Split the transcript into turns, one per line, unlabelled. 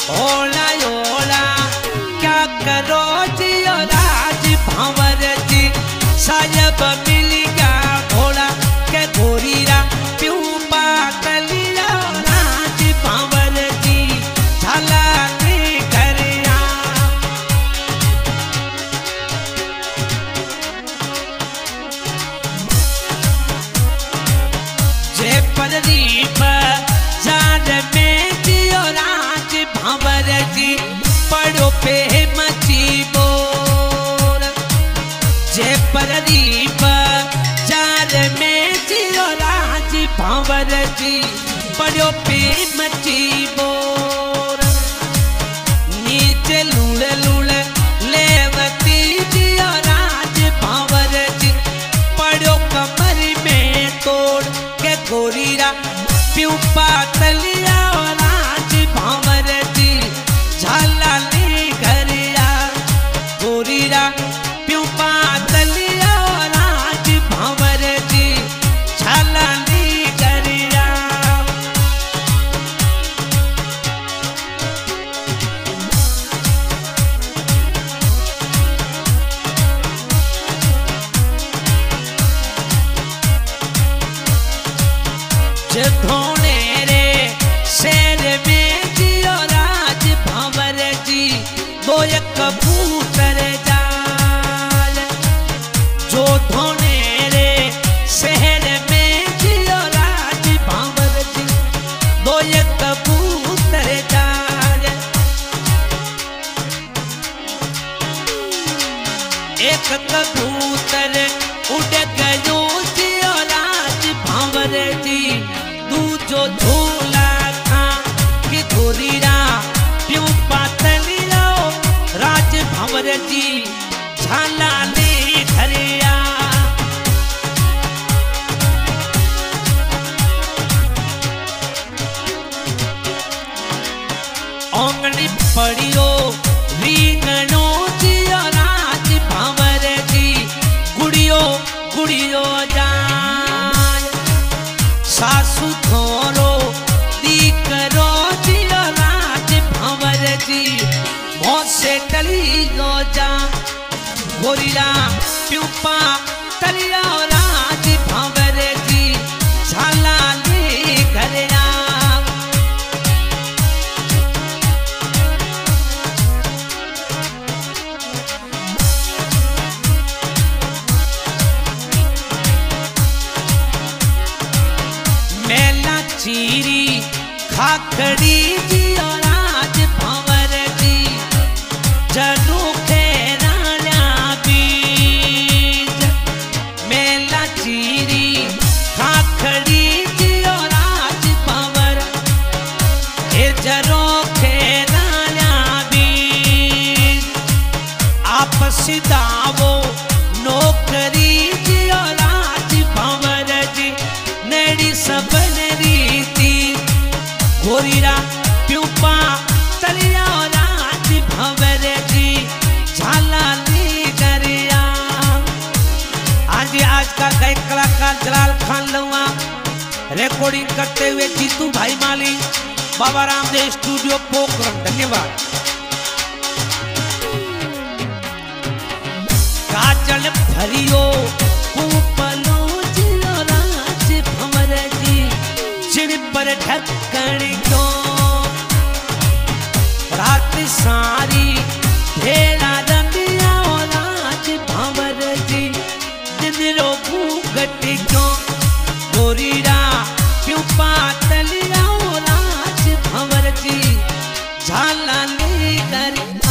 ओला ओला क्या करो जी राज भंवर जी साहब मिल गया भोला के गोरीरा प्यू पातलिया राज भंवर जी झाला के घरिया जे परदीप जान में जियो राज भंवर जी पड़ो पे मची बोर जे परदीप जान में जियो राज भंवर जी पड़ो पे मची बोर नीचे लूड़ लूड़ लेवती जियो राज भंवर जी पड़ो कमर में तोड़ के गोरीरा प्यू पातलिया राज भंवर जी झाला ले घरिया गोरीरा प्यू पातलिया राज भंवर जी झाला ले घरिया जे धोने रे शेर में जियो राज भंवर जी दो एक कबूतर जाल जो धोने रे शहर में जियो राज भंवर जी दो एक कबूतर जाल एक कबूतर उड़ गयो जियो राज भंवर जी दूजो झूला खा कि गोरीरा प्यू पातलिया राज भंवर जी झाला ले घरिया ओंगली पड़ियो रींगणो जियो राज भंवर जी गुड़ियो गुड़ियो जाय सासू थोरो दीकरो जियो राज भंवर जी मोसे टली गो जा गोरीरा प्यूपा तलिया राज भंवर जी झाला ले घरिया मेला चीरी खाखड़ी जियो राज भंवर जी जनू खेराला बीज मेला चीरी खाखड़ी जियो राज भंवर ए जनो खेराला बीज आपस दावो नौकरी जियो राज भंवर जी नेड़ी सबन रीति गोरीरा प्यूपा तलिया राज भंवर जी झाला ले घरिया आज का गायक कलाकार जलाल खान लुआ रिकॉर्डिंग करते हुए जीतू भाई माली बाबा रामदेव स्टूडियो पोखरण धन्यवाद। काजल भरियो कूपलो जियो राज भंवर जी चिड़ पर ढक्कन क्यों रात सारी ढेरा रमिया राज भंवर जी दिन रो घूंघट क्यों गोरीरा क्यों पातलिया राज भंवर जी झाला ले कर